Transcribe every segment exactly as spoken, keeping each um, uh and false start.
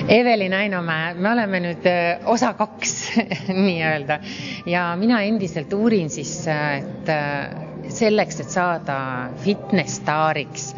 Evelin Ainomäe, me oleme nüüd osa kaks nii-öelda ja mina endiselt uurin siis, et selleks, et saada fitness-staariks,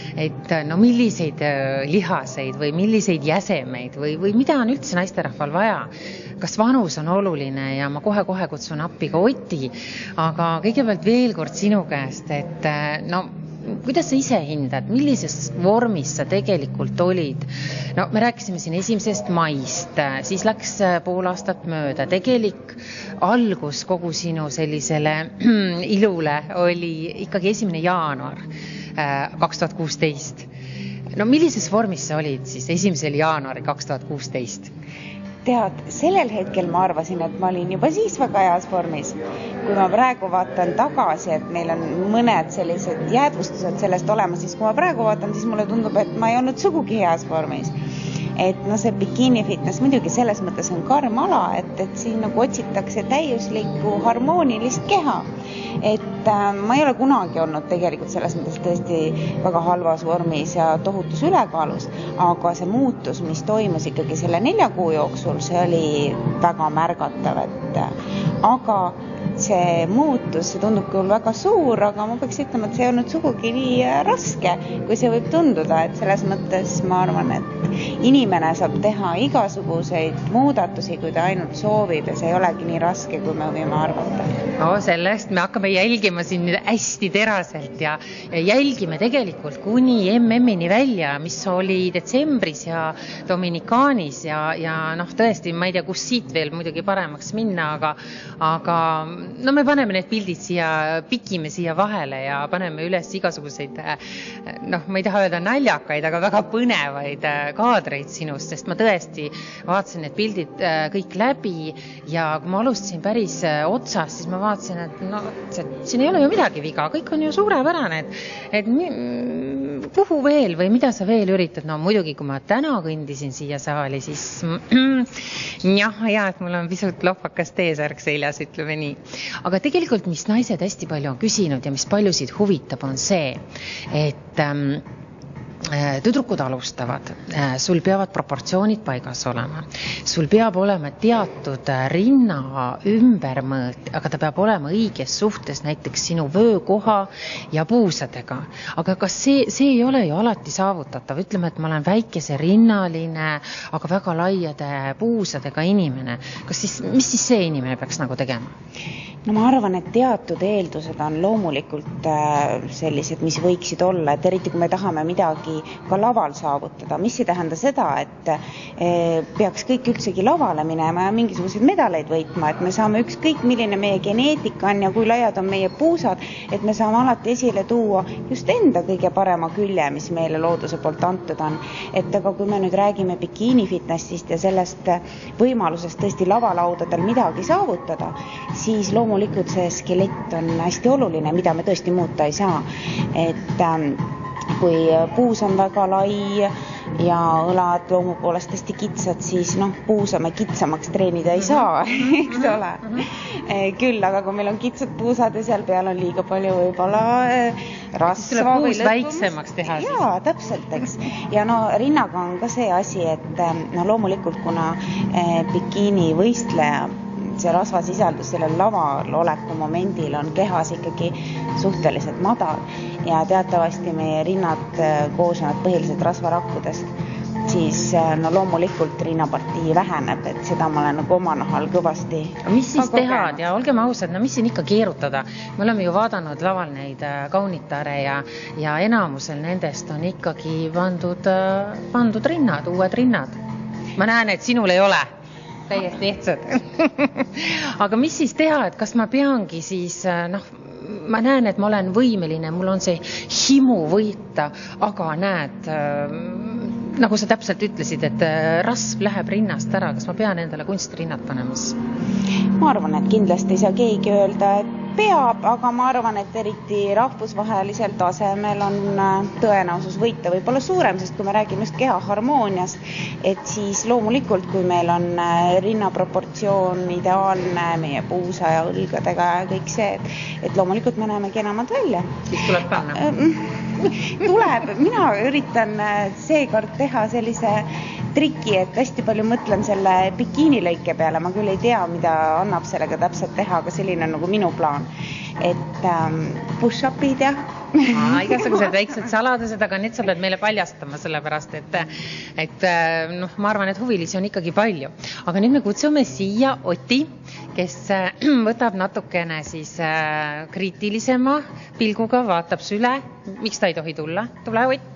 et no milliseid lihaseid või milliseid jäsemeid või, või mida on üldse naisterahval vaja. Kas vanus on oluline ja ma kohe-kohe kutsun appi ka Oti, aga kõigepealt veel kord sinu käest, et no kuidas sa ise hindad, millises vormis sa tegelikult olid? No me rääkisime siin esimesest maist, siis läks pool aastat mööda. Tegelik algus kogu sinu sellisele ilule oli ikkagi esimene jaanuar kaks tuhat kuusteist. No millises vormis sa olid siis esimesel jaanuari kaks tuhat kuusteist? Tead, sellel hetkel ma arvasin, et ma olin juba siis väga heas vormis. Kui ma praegu vaatan tagasi, et meil on mõned sellised jäädvustused sellest olemas, siis kui ma praegu vaatan, siis mulle tundub, et ma ei olnud sugugi heas vormis. Et no see bikini fitness muidugi selles mõttes on karm ala, et, et siin nagu otsitakse täiuslikku harmoonilist keha. Et äh, ma ei ole kunagi olnud tegelikult selles mõttes tõesti väga halvas vormis ja tohutus ülekaalus, aga see muutus, mis toimus ikkagi selle nelja kuu jooksul, see oli väga märgatav, et aga see muutus, see tundub küll väga suur, aga ma peaks ütlema, et see ei olnud sugugi nii raske, kui see võib tunduda, et selles mõttes ma arvan, et inimene saab teha igasuguseid muudatusi, kui ta ainult soovib ja see ei olegi nii raske, kui me võime arvata. No sellest me hakkame jälgima siin hästi teraselt ja jälgime tegelikult kuni M M-ini välja, mis oli detsembris ja Dominikaanis ja, ja noh tõesti, ma ei tea, kus siit veel muidugi paremaks minna, aga, aga no me paneme need pildid siia, pikime siia vahele ja paneme üles igasuguseid, noh, ma ei taha öelda naljakaid, aga väga põnevaid kaadreid sinust, sest ma tõesti vaatasin need pildid kõik läbi ja kui ma alustasin päris otsast, siis ma vaatasin, et no, siin ei ole ju midagi viga, kõik on ju suurepärane, et, et kuhu veel või mida sa veel üritad? No muidugi, kui ma täna kõndisin siia saali, siis jah, ja, et mul on pisut lohvakas teesärk seljas, ütleme nii. Aga tegelikult, mis naised hästi palju on küsinud ja mis paljusid huvitab, on see, et ähm, tüdrukud alustavad, sul peavad proportsioonid paigas olema, sul peab olema teatud rinna ümbermõõt, aga ta peab olema õiges suhtes näiteks sinu vöökoha ja puusadega. Aga kas see, see ei ole ju alati saavutatav? Ütleme, et ma olen väikese rinnaline, aga väga laiade puusadega inimene. Kas siis, mis siis see inimene peaks nagu tegema? No ma arvan, et teatud eeldused on loomulikult sellised, mis võiksid olla, et eriti kui me tahame midagi ka laval saavutada, mis ei tähenda seda, et peaks kõik üldsegi lavale minema ja mingisuguseid medaleid võitma, et me saame ükskõik milline meie geneetika on ja kui laiad on meie puusad, et me saame alati esile tuua just enda kõige parema külje, mis meile looduse poolt antud on. Et aga kui me nüüd räägime bikini fitnessist ja sellest võimalusest tõesti lavalaudadel midagi saavutada, siis loomulikult Loomulikult see skelett on hästi oluline, mida me tõesti muuta ei saa. Et ähm, kui puus on väga lai ja õlad loomu poolest hästi kitsad, siis noh, puusa me kitsamaks treenida ei saa, eks ole. Küll, aga kui meil on kitsad puusad ja seal peal on liiga palju võib-olla rasva või lõpus väiksemaks teha. Jaa, täpselt, eks. Ja no rinnaga on ka see asi, et no loomulikult kuna bikini võistleja see rasvasisaldus sellel laval oleku momendil on kehas ikkagi suhteliselt madal ja teatavasti meie rinnad koosnevad põhiliselt rasvarakkudest, siis no loomulikult rinnapartii väheneb, et seda ma olen nagu oma nahal kõvasti. Mis siis teha ja olgem ausad, no mis siin ikka keerutada? Me oleme ju vaadanud laval neid kaunitare ja, ja enamusel nendest on ikkagi pandud, pandud rinnad, uued rinnad. Ma näen, et sinul ei ole. Täiesti ehtsad. Aga mis siis teha, et kas ma peangi siis, noh, ma näen, et ma olen võimeline, mul on see himu võita, aga näed, nagu sa täpselt ütlesid, et rasv läheb rinnast ära, kas ma pean endale kunstrinnad panemas? Ma arvan, et kindlasti ei saa keegi öelda, et peab, aga ma arvan, et eriti rahvusvahelisel tasemel on tõenäosus võita võib-olla suurem, sest kui me räägime just keha harmooniast, et siis loomulikult, kui meil on rinnaproportsioon ideaalne meie puusa ja õlgadega ja kõik see, et, et loomulikult me näeme kenamad välja. Siis tuleb panna? Tuleb, mina üritan seekord teha sellise triki, et hästi palju mõtlen selle bikiinilõike peale, ma küll ei tea, mida annab sellega täpselt teha, aga selline on nagu minu plaan. Et ähm, push-upid ja Aa, igasugused väiksed saladused, aga need sa pead meile paljastama, sellepärast, et, et noh, ma arvan, et huvilisi on ikkagi palju. Aga nüüd me kutsume siia Oti, kes võtab natukene siis kriitilisema pilguga, vaatab süle. Miks ta ei tohi tulla? Tule, Ott!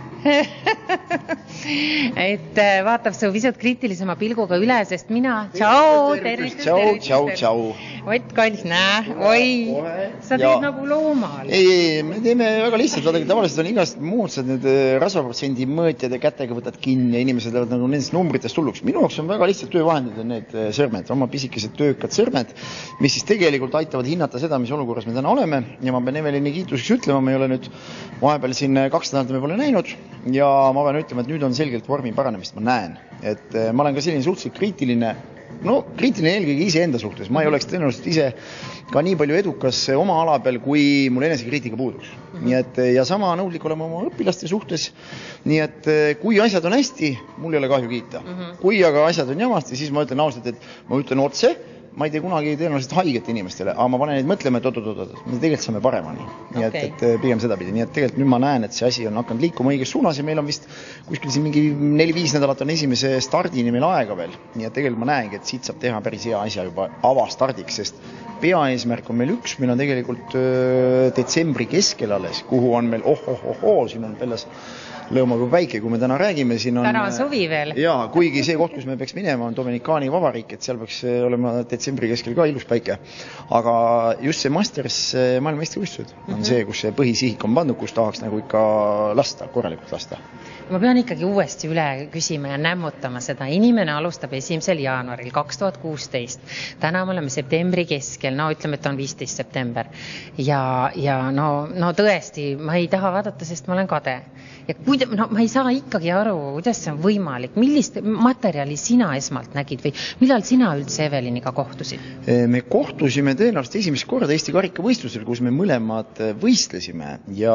et vaatab su pisut kriitilisema pilguga üle, sest mina tšau, tervist, tšau, tšau, tšau. Ott Kallis, näe, oi, sa teed ja. Nagu loomal. Ei, ei, me teeme väga lihtsalt, vaadake, tavaliselt on igast moodsad need rasvaprotsendi mõõtjad ja kätega võtad kinni ja inimesed lähevad nagu nendest numbritest hulluks. Minu jaoks on väga lihtsalt töövahendid on need sõrmed, oma pisikesed töökad sõrmed, mis siis tegelikult aitavad hinnata seda, mis olukorras me täna oleme ja ma pean Evelini kiituseks ütlema, me ei ole nüüd vahepeal siin kaks nädalat me pole näinud ja ma pean ütlema, et nüüd on selgelt vormi paranemist, ma näen, et ma olen ka selline suhteliselt kriitiline, no kriitiline eelkõige ise enda suhtes, ma ei oleks tõenäoliselt ise ka nii palju edukas oma ala peal, kui mul enesekriitika puuduks. Nii et, ja sama nõudlik olema oma õpilaste suhtes, nii et kui asjad on hästi, mul ei ole kahju kiita. Kui aga asjad on jamasti, siis ma ütlen ausalt, et ma ütlen otse, ma ei tee kunagi tõenäoliselt haiget inimestele, aga ma panen neid mõtlema, et oot-oot-oot, me tegelikult saame paremani. Nii okay. et, et pigem seda pidi. Nii et tegelikult nüüd ma näen, et see asi on hakanud liikuma õiges suunas ja meil on vist kuskil siin mingi neli-viis nädalat on esimese stardini meil aega veel. Nii et tegelikult ma näengi, et siit saab teha päris hea asja juba avastardiks, sest peaeesmärk on meil üks, meil on tegelikult öö, detsembri keskel alles, kuhu on meil oh-oh-oh-oh, siin on pellas lõõma kui päike, kui me täna räägime, siin on... Täna on suvi veel. Jaa, kuigi see koht, kus me peaks minema, on Dominikaani vabariik, et seal peaks olema detsembri keskel ka ilus päike. Aga just see Masters maailmameistrivõistlused on mm-hmm. see, kus see põhisihik on pandud, kus tahaks nagu ikka lasta, korralikult lasta. Ma pean ikkagi uuesti üle küsima ja nämmutama seda. Inimene alustab esimesel jaanuaril kaks tuhat kuusteist. Täna me oleme septembri keskel, no ütleme, et on viisteist september. Ja, ja no, no tõesti, ma ei taha vaadata, sest ma olen kade. Ja kui, no, ma ei saa ikkagi aru, kuidas see on võimalik. Millist materjali sina esmalt nägid või millal sina üldse Eveliniga kohtusid? Me kohtusime tõenäoliselt esimest korda Eesti karikavõistlusel, kus me mõlemad võistlesime ja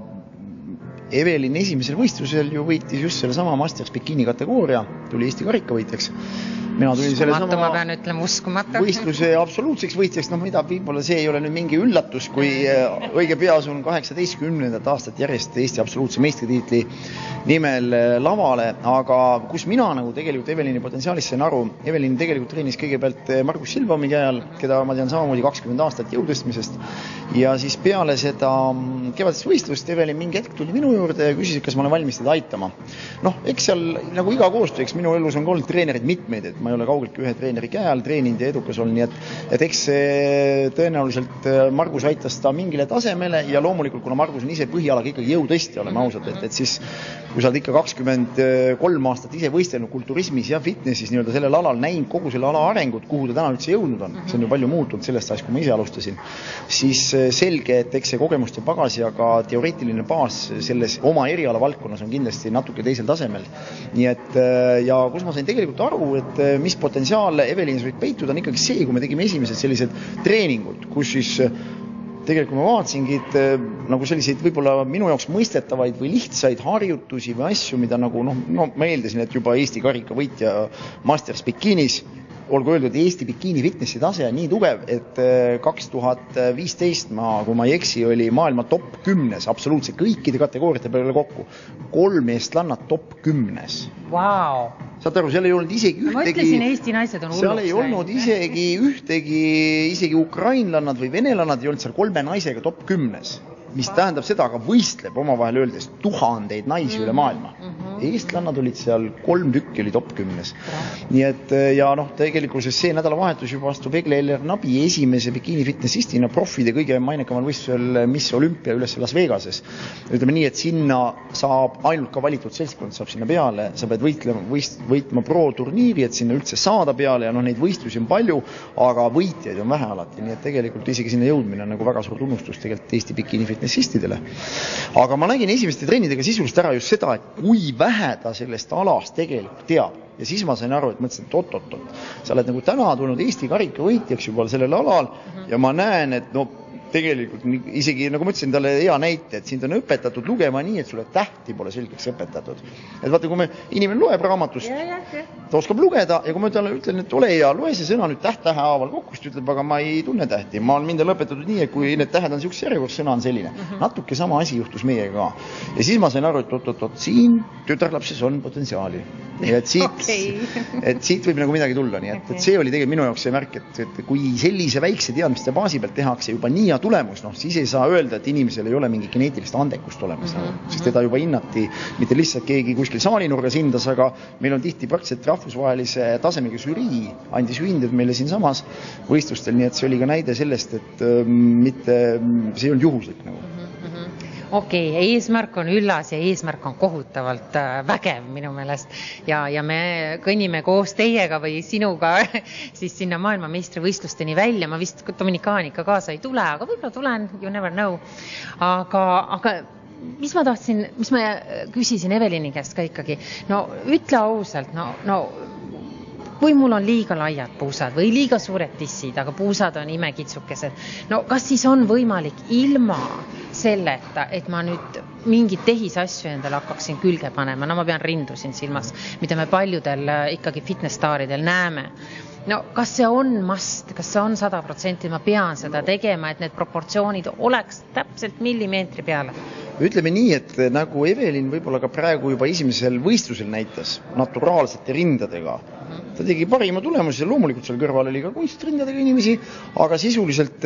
Evelin esimesel võistlusel ju võitis just selle sama Masters bikini kategooria, tuli Eesti karikavõitjaks. Mina tulin selle uskumatu, sama ma pean ütlema uskumatu. Võistluse absoluutseks võitjaks, noh mida võib-olla see ei ole nüüd mingi üllatus, kui õige peas on kaheksateistkümnendat aastat järjest Eesti absoluutse meistritiitli nimel lavale, aga kus mina nagu tegelikult Evelini potentsiaalist sain aru, Evelin tegelikult treenis kõigepealt Margus Silvaumi ajal, keda ma tean samamoodi kakskümmend aastat jõutõstmisest ja siis peale seda kevadist võistlust Evelin mingi hetk tuli minu juurde ja küsis, kas ma olen valmis teda aitama. Noh, eks seal nagu iga koostöö, eks minu elus on olnud treenerid mitmeid, et ma ei ole kaugeltki ühe treeneri käe all treeninud ja edukas olnud, nii et, et eks tõenäoliselt Margus aitas ta mingile tasemele ja loomulikult, kuna Margus on ise põhialaga ikkagi jõutõsti, oleme ausad, et, et siis kui sa oled ikka kakskümmend kolm aastat ise võistelnud kulturismis ja fitnessis nii-öelda sellel alal näinud kogu selle ala arengut, kuhu ta täna üldse jõudnud on, see on ju palju muutunud sellest ajast, kui ma ise alustasin, siis selge, et eks see kogemust ja pagasi, aga teoreetiline baas selles oma eriala valdkonnas on kindlasti natuke teisel tasemel. Nii et ja kus ma sain tegelikult aru, et mis potentsiaal Evelinis võib peituda, on ikkagi see, kui me tegime esimesed sellised treeningud, kus siis tegelikult ma vaatasingi, et nagu selliseid võib-olla minu jaoks mõistetavaid või lihtsaid harjutusi või asju, mida nagu, noh, no, ma eeldasin, et juba Eesti karika võitja Masters bikinis, olgu öeldud, Eesti bikini fitnessi tase on nii tugev, et kaks tuhat viisteist ma, kui ma ei eksi, oli maailma top kümnes, absoluutselt kõikide kategooriate peale kokku. Kolm eestlannad top kümnes. Wow. Saad aru, seal ei olnud isegi ühtegi... Ma ütlesin, Eesti naised on hulluks. Seal ei olnud isegi ühtegi, isegi ukrainlannad või venelannad ei olnud seal kolme naisega top kümnes. Mis tähendab seda, aga võistleb omavahel öeldes tuhandeid naisi mm-hmm. üle maailma. Mm-hmm. Eestlannad olid seal kolm tükki oli top kümnes. Nii et ja noh, tegelikult see nädalavahetus juba astub Egle Eller-Nabi esimese bikini fitnessistina profide kõige mainekamal võistlusel Miss Olympia üles Las Vegases. Ütleme nii, et sinna saab ainult ka valitud seltskond saab sinna peale, sa pead võitlema, võist, võitma pro turniiri, et sinna üldse saada peale ja noh, neid võistlusi on palju, aga võitjaid on vähe alati, nii et tegelikult isegi sinna jõudmine on nagu väga suur tunnustus tegelikult Eesti bikini fitnessistidele. Aga ma nägin esimeste treenidega sisulist ära just seda, et kui vähe ta sellest alast tegelikult teab. Ja siis ma sain aru, et mõtlesin, et oot-oot-oot. Sa oled nagu täna tulnud Eesti karika võitjaks juba sellel alal ja ma näen, et no tegelikult isegi, nagu ma ütlesin talle hea näite, et sind on õpetatud lugema nii, et sulle tähti pole selgeks õpetatud. Et vaata, kui me inimene loeb raamatust, ta oskab lugeda ja kui ma talle ütlen, et ole hea, loe see sõna nüüd täht-tähe haaval kokku, siis ta ütleb, aga ma ei tunne tähti. Ma olen mind lõpetatud nii, et kui need tähed on siukse järjekorras, sõna on selline. Natuke sama asi juhtus meiega ka. Ja siis ma sain aru, et oot, oot, oot, siin tütarlapses on potentsiaali. Ja et siit, okay. et siit võib nagu midagi tulla. Nii et, okay. et see oli tegelikult minu jaoks see märk, et, et kui sellise väikse teadmiste baasi pealt tehakse juba nii ja tulemus, noh, siis ei saa öelda, et inimesel ei ole mingi geneetilist andekust olemas. Mm -hmm. Sest teda juba hinnati, mitte lihtsalt keegi kuskil saalinurgas hindas, aga meil on tihti praktiliselt rahvusvahelise tasemega žürii andis hinded meile siin samas võistlustel, nii et see oli ka näide sellest, et äh, mitte, see ei olnud juhuslik nagu. Okei, okay, eesmärk on üllas ja eesmärk on kohutavalt vägev minu meelest ja, ja me kõnnime koos teiega või sinuga siis sinna maailmameistrivõistlusteni välja. Ma vist Dominikaanika kaasa ei tule, aga võib-olla tulen, you never know. Aga, aga mis ma tahtsin, mis ma küsisin Evelini käest ka ikkagi, no ütle ausalt, no, no või mul on liiga laiad puusad või liiga suured tissid, aga puusad on imekitsukesed. No kas siis on võimalik ilma selleta, et ma nüüd mingid tehisasju endale hakkaksin külge panema, no ma pean rindu siin silmas, mida me paljudel ikkagi fitness-staaridel näeme. No kas see on must, kas see on sada protsenti, ma pean seda tegema, et need proportsioonid oleks täpselt millimeetri peale? Ütleme nii, et nagu Evelin võib-olla ka praegu juba esimesel võistlusel näitas naturaalsete rindadega. Ta tegi parima tulemuse, loomulikult seal kõrval oli ka kunstrindadega inimesi, aga sisuliselt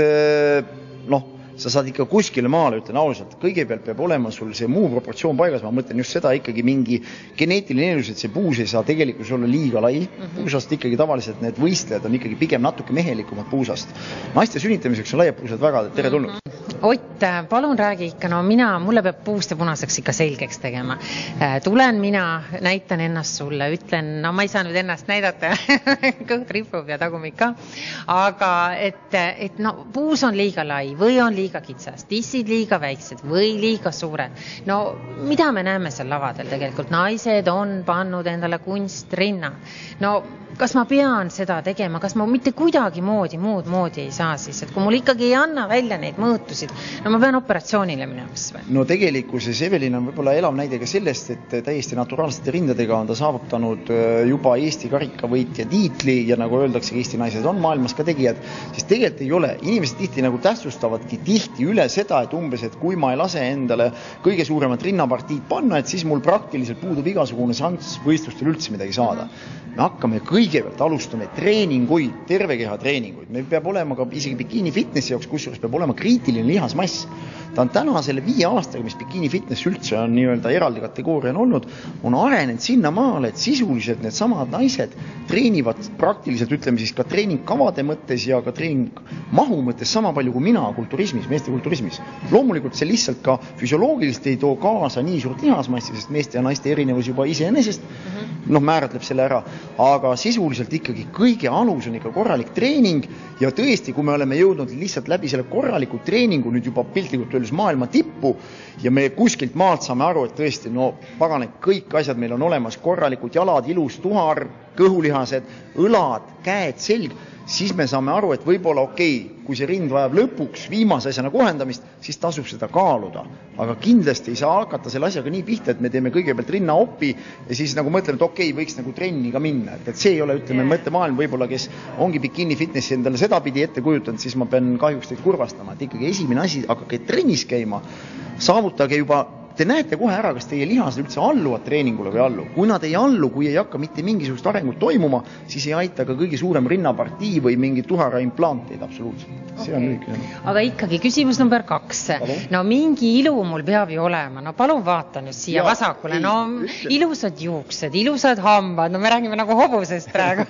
noh, sa saad ikka kuskile maale, ütlen ausalt, kõigepealt peab olema sul see muu proportsioon paigas, ma mõtlen just seda ikkagi mingi geneetiline eeldus, et see puus ei saa tegelikult olla liiga lai. Mm-hmm. Puusast ikkagi tavaliselt need võistlejad on ikkagi pigem natuke mehelikumad puusast. Naiste sünnitamiseks on laiad puusad väga tere tulnud. Mm-hmm. Ott, palun räägi ikka, no mina, mulle peab puust ja punaseks ikka selgeks tegema. Tulen mina, näitan ennast sulle, ütlen, no ma ei saa nüüd ennast näidata, kõht ripub ja tagumik ka, aga et, et no puus on liiga lai või on liiga kitsas, tissid liiga väiksed või liiga suured. No mida me näeme seal lavadel tegelikult? Naised on pannud endale kunstrinna. No kas ma pean seda tegema, kas ma mitte kuidagi moodi, muud moodi ei saa siis, et kui mul ikkagi ei anna välja neid mõõtusid, no ma pean operatsioonile minemas või? No tegelikkuses Evelin on võib-olla elav näide ka sellest, et täiesti naturaalsete rindadega on ta saavutanud juba Eesti karikavõitja tiitli ja nagu öeldakse, Eesti naised on maailmas ka tegijad, siis tegelikult ei ole. Inimesed tihti nagu tähtsustavadki tihti üle seda, et umbes, et kui ma ei lase endale kõige suuremat rinnapartiid panna, et siis mul praktiliselt puudub igasugune šans võistlustel üldse midagi saada. Me hakkame kõigepealt alustame treeninguid, terve keha treeninguid. Meil peab olema ka isegi bikiini fitnessi jaoks, kusjuures peab olema kriitiline lihasmass. Ta on täna selle viie aastaga, mis bikiini fitness üldse on nii-öelda eraldi kategooria on olnud, on arenenud sinna maale, et sisuliselt need samad naised treenivad praktiliselt, ütleme siis ka treeningkavade mõttes ja ka treeningmahu mõttes sama palju kui mina kulturismis, meeste kulturismis. Loomulikult see lihtsalt ka füsioloogiliselt ei too kaasa nii suurt lihasmassi, sest meeste ja naiste erinevus juba iseenesest mm-hmm. noh, määratleb selle ära, aga sisuliselt ikkagi kõige alus on ikka korralik treening ja tõesti, kui me oleme jõudnud lihtsalt läbi selle korraliku treeningu nüüd juba piltlikult maailma tippu ja me kuskilt maalt saame aru, et tõesti, no pagane, kõik asjad meil on olemas, korralikud jalad, ilus tuhar, kõhulihased, õlad, käed, selg, siis me saame aru, et võib-olla okei, okay, kui see rind vajab lõpuks viimase asjana kohendamist, siis tasub seda kaaluda. Aga kindlasti ei saa hakata selle asjaga nii pihta, et me teeme kõigepealt rinna opi ja siis nagu mõtleme, et okei, okay, võiks nagu trenni ka minna. Et see ei ole, ütleme, mõttemaailm võib-olla, kes ongi bikini fitnessi endale sedapidi ette kujutanud, siis ma pean kahjuks teid kurvastama, et ikkagi esimene asi, hakake trennis käima, saavutage juba te näete kohe ära, kas teie lihased üldse alluvad treeningule või allu. Kui nad ei allu, kui ei hakka mitte mingisugust arengut toimuma, siis ei aita ka kõige suurem rinnapartii või mingi tuhara implanteid absoluutselt. See okay. on lühike. Aga ikkagi küsimus number kaks. Palun? No mingi ilu mul peab ju olema. No palun vaatan just siia ja, vasakule. Ei, no ütle. Ilusad juuksed, ilusad hambad. No me räägime nagu hobusest praegu.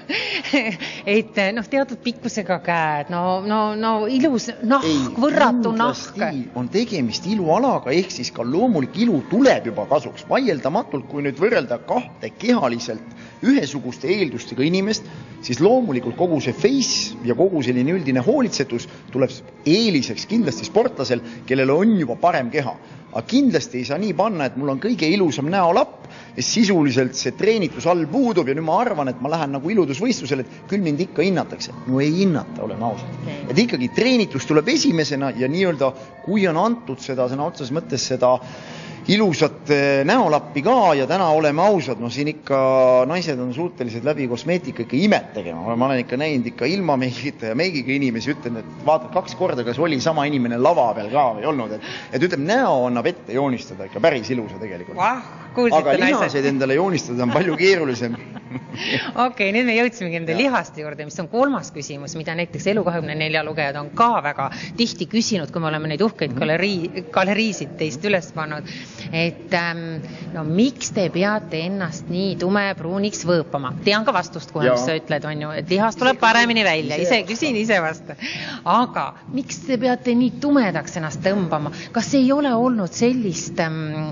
et noh, teatud pikkusega käed. No, no, no ilus nahk, võrratu nahk. On tegemist ilualaga, ehk siis ka loomulik täiuslik ilu tuleb juba kasuks. Vaieldamatult, kui nüüd võrrelda kahte kehaliselt ühesuguste eeldustega inimest, siis loomulikult kogu see face ja kogu selline üldine hoolitsetus tuleb eeliseks kindlasti sportlasel, kellel on juba parem keha. Aga kindlasti ei saa nii panna, et mul on kõige ilusam näolapp ja sisuliselt see treenitus all puudub ja nüüd ma arvan, et ma lähen nagu iludusvõistlusele, et küll mind ikka hinnatakse. No ei hinnata, olen ausalt. Okay. Et ikkagi treenitus tuleb esimesena ja nii-öelda, kui on antud seda sõna otsas mõttes seda ilusat näolappi ka ja täna oleme ausad, no siin ikka naised on suutelised läbi kosmeetika ikka imet tegema. Ma olen ikka näinud ikka ilma meigita ja meigiga inimesi, ütlen, et vaatad kaks korda, kas oli sama inimene lava peal ka või olnud, et, et ütleme, näo annab ette joonistada ikka päris ilusa tegelikult. Vah, kuulsite aga lihaseid endale joonistada on palju keerulisem. Okei, okay, nüüd me jõudsimegi nende lihaste juurde, mis on kolmas küsimus, mida näiteks Elu kahekümne nelja lugejad on ka väga tihti küsinud, kui me oleme neid uhkeid galerii, galeriisid teist üles pannud. Et no miks te peate ennast nii tumepruuniks võõpama? Tean ka vastust, kui mis sa ütled, on ju, et lihas tuleb paremini välja. Ise küsin ise vasta. Aga miks te peate nii tumedaks ennast tõmbama? Kas ei ole olnud sellist ähm,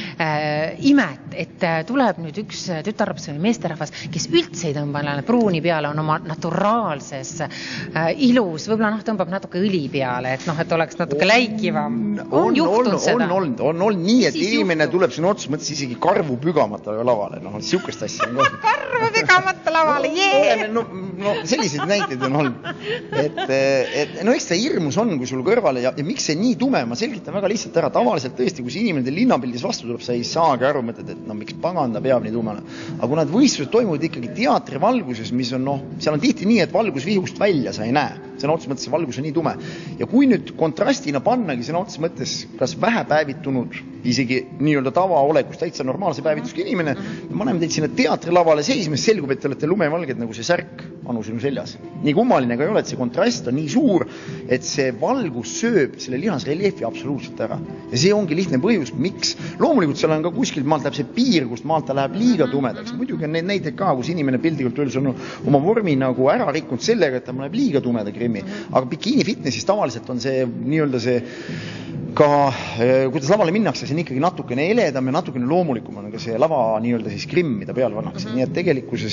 äh, imet, et tuleb nüüd üks tütarlaps või meesterahvas, kes üldse ei tõmba pruuni peale, on oma naturaalses äh, ilus, võib-olla noh, tõmbab natuke õli peale, et noh, et oleks natuke läikivam. On, on juhtunud on, seda? On, on, on, on nii, et inimene tuleb siin otsus mõttes isegi karvu pügamata lavale, noh, siukest asja. Karvu pügamata lavale, jee! No, no selliseid näiteid on olnud. Et, et no eks ta hirmus on, kui sul kõrvale ja, ja miks see nii tume, ma selgitan väga lihtsalt ära, tavaliselt tõesti, kui see inimene linnapildis vastu tuleb, sa ei saagi aru, mõtled, et no miks paganda peab nii tumena. Aga kui nad võistlused toimuvad ikkagi teatri valguses, mis on noh, seal on tihti nii, et valgusvihust välja sa ei näe. See on otses mõttes, see valgus on nii tume. Ja kui nüüd kontrastina pannagi, see on otses mõttes kas vähe päevitunud, isegi nii-öelda tavaolekus, täitsa normaalse päevituski inimene, ma näeme teid sinna teatrilavale seismes, selgub, et te olete lumevalged nagu see särk Anu sinu seljas. Nii kummaline ka ei ole, et see kontrast on nii suur, et see valgus sööb selle lihasreliefi absoluutselt ära. Ja see ongi lihtne põhjus, miks. Loomulikult seal on ka kuskilt maalt läheb see piir, kust maalt ta läheb liiga tumedaks. Muidugi on neid näiteid ka, kus inimene pildikult öeldes on oma vormi nagu ära rikkunud sellega, et ta läheb liiga tumeda krimi. Aga bikini fitnessis tavaliselt on see nii-öelda see ka, kuidas lavale minnakse, see on ikkagi natukene eledam ja natukene loomulikum on ka see lava nii-öelda siis krimm, mida peal vannakse. Mm-hmm. Nii et tegelikkuses,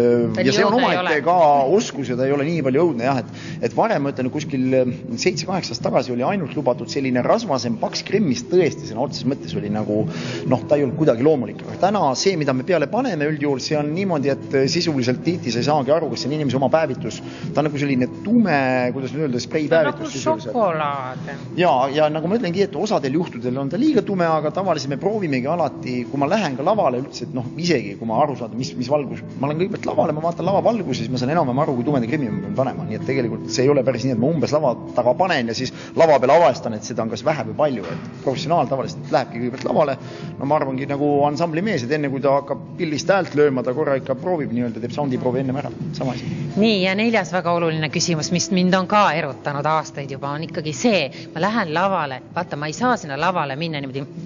ja see on omaette ka oskus ja ta ei ole nii palju õudne, jah, et, et varem ütlen, kuskil seitse-kaheksast tagasi oli ainult lubatud selline rasvasem paks krimm, mis tõesti sõna otses mõttes oli nagu, noh, ta ei olnud kuidagi loomulik. Aga täna see, mida me peale paneme üldjuhul, see on niimoodi, et sisuliselt tiiti sa ei saagi aru, kas see on inimese oma päevitus. Ta on nagu selline tume, kuidas nüüd öelda, spray päevitus. Nagu šokolaad. Ja, ja nagu ma ütlengi, et osadel juhtudel on ta liiga tume, aga tavaliselt me proovimegi alati, kui ma lähen ka lavale üldse, et noh, isegi kui ma aru saada, mis, mis valgus, ma olen kõigepealt lavale, ma vaatan lava valgus, siis ma saan enam aru, kui tumeda krimi ma pean panema, nii et tegelikult see ei ole päris nii, et ma umbes lava taga panen ja siis lava peal avastan, et seda on kas vähe või palju, et professionaal tavaliselt lähebki kõigepealt lavale, no ma arvangi nagu ansambli mees, et enne kui ta hakkab pillist häält lööma, ta korra ikka proovib nii-öelda, teeb soundi proovi ennem ära, sama asi. Nii, ja neljas väga oluline küsimus, mis mind on ka erutanud aastaid juba, on ikkagi see, ma lähen lavale, vaata, ma ei saa sinna lavale minna niimoodi.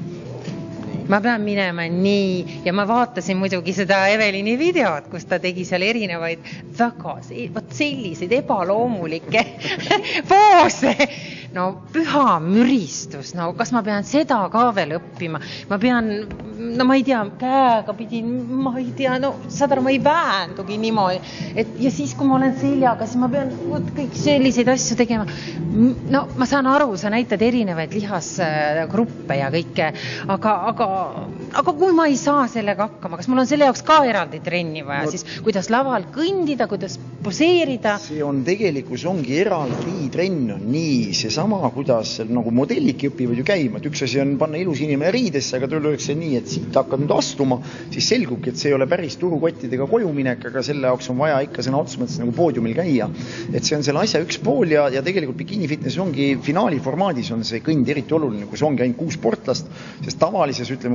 Ma pean minema nii ja ma vaatasin muidugi seda Evelini videot, kus ta tegi seal erinevaid väga võt selliseid ebaloomulikke poose. No püha müristus, no kas ma pean seda ka veel õppima? Ma pean, no ma ei tea, käega pidin, ma ei tea, no saad aru, ma ei väändugi niimoodi. Et, ja siis, kui ma olen seljaga, siis ma pean võt, kõik selliseid asju tegema. No ma saan aru, sa näitad erinevaid lihasgruppe ja kõike, aga, aga, aga kui ma ei saa sellega hakkama, kas mul on selle jaoks ka eraldi trenni vaja, no, siis kuidas laval kõndida, kuidas poseerida? See on tegelikult, ongi eraldi trenn on nii, see sama, kuidas nagu modelliki õpivad ju käima, et üks asi on panna ilus inimene riidesse, aga tööl oleks see nii, et siit hakkad nüüd astuma, siis selgubki, et see ei ole päris turukottidega koju minek, aga selle jaoks on vaja ikka sõna otsa mõttes nagu poodiumil käia. Et see on selle asja üks pool ja, ja tegelikult bikini fitness ongi finaali formaadis on see kõnd eriti oluline, kus ongi ainult kuus sportlast, sest tavalises, ütleme, kui sul on rohkem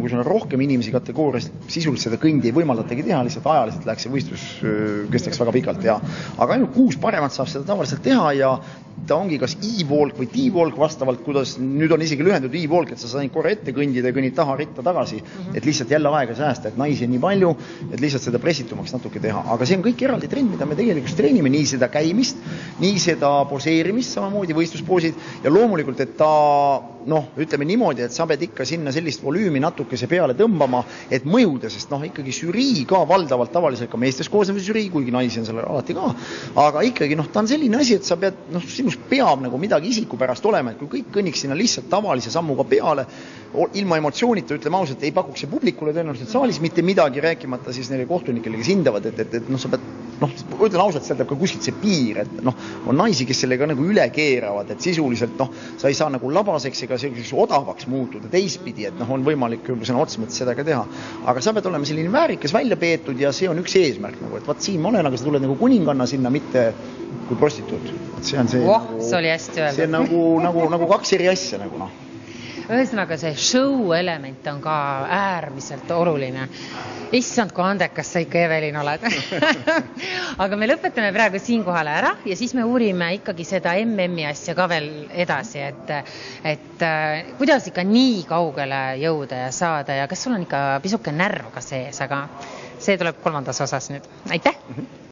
rohkem inimesi kategoorias sisuliselt seda kõndi ei võimaldatagi teha, lihtsalt ajaliselt läheks see võistlus kestaks väga pikalt ja aga ainult kuus paremat saab seda tavaliselt teha ja ta ongi kas e-walk või t-walk vastavalt, kuidas nüüd on isegi lühendud e-walk, et sa said korra ette kõndida ja kõnnid taha ritta tagasi, et lihtsalt jälle aega säästa, et naisi on nii palju, et lihtsalt seda pressitumaks natuke teha. Aga see on kõik eraldi trend, mida me tegelikult treenime, nii seda käimist, nii seda poseerimist, samamoodi võistluspoosid ja loomulikult, et ta noh, ütleme niimoodi, et sa pead ikka sinna sellist volüümi natukese peale tõmbama, et mõjuda, sest noh, ikkagi žürii ka valdavalt tavaliselt ka meestes koosnev žürii, kuigi naisi on selle alati ka, aga ikkagi noh, ta on selline asi, et sa pead, noh, sinus peab nagu midagi isiku pärast olema, et kui kõik kõnniks sinna lihtsalt tavalise sammuga peale, ilma emotsioonita, ütleme ausalt, ei pakuks see publikule tõenäoliselt saalis mitte midagi, rääkimata siis neile kohtunikele, kes hindavad, et, et, et noh, sa pead, noh, ütlen ausalt, seal teeb ka kuskilt see piir, et noh, on naisi, kes sellega nagu üle keeravad, et sisuliselt noh, sa ei saa nagu labaseks ega selliseks odavaks muutuda teistpidi, et noh, on võimalik küll sõna otsa mõttes seda ka teha, aga sa pead olema selline väärikas välja peetud ja see on üks eesmärk nagu, et vaat siin ma olen, aga sa tuled nagu kuninganna sinna, mitte kui prostituut. See on see, oh, nagu, see oli hästi öeldud. See on nagu, nagu, nagu kaks eri asja nagu noh. Ühesõnaga see show element on ka äärmiselt oluline. Issand, kui andekas sa ikka Evelin oled. Aga me lõpetame praegu siinkohal ära ja siis me uurime ikkagi seda M M-i asja ka veel edasi, et, et kuidas ikka nii kaugele jõuda ja saada ja kas sul on ikka pisuke närv ka sees, aga see tuleb kolmandas osas nüüd. Aitäh!